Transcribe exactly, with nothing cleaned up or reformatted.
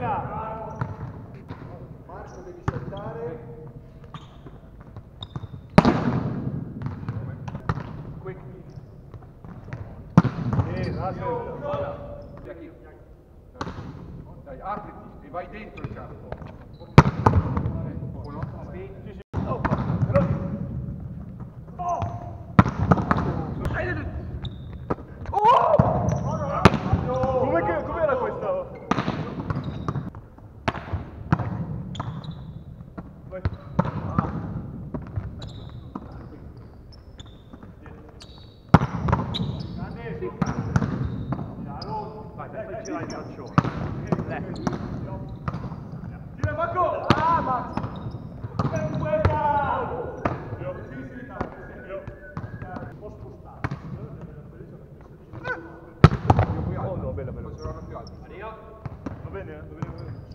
Marco, devi saltare. Quick. Sì, dai, apriti e vai dentro il campo. Uno. Sì, sì, sì. Oh! Oh! Come com'era questa? Vai. Vai, dai, girare il calcione. Tira Marco! Ah, Max! Un po' spostato. Oh no, bella, bella. Va bene, va bene, va bene.